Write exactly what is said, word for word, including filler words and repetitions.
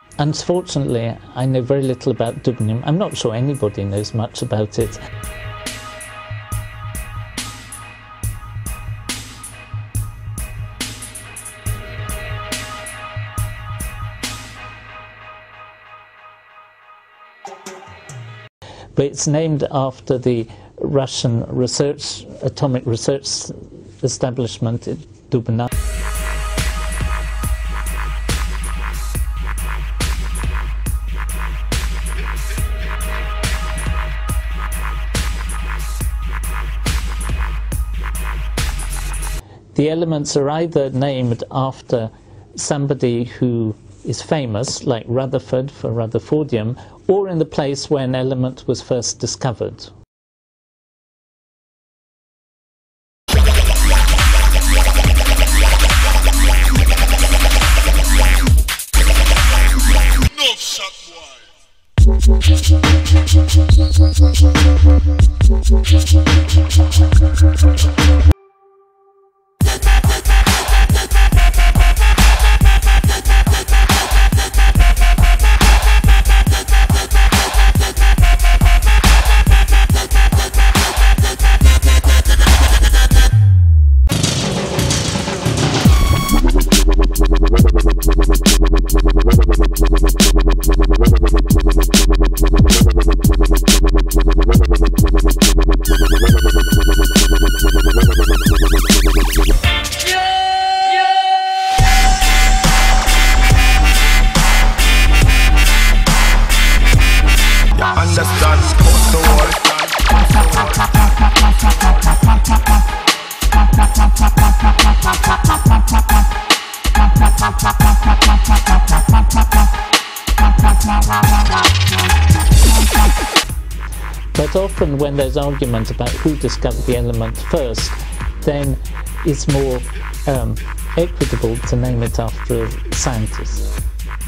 Unfortunately, I know very little about Dubnium. I'm not sure anybody knows much about it. But it's named after the Russian research, atomic research establishment in Dubnionic. The elements are either named after somebody who is famous, like Rutherford for Rutherfordium, or in the place where an element was first discovered. No shot, But often when there's argument about who discovered the element first, then it's more um, equitable to name it after a scientist.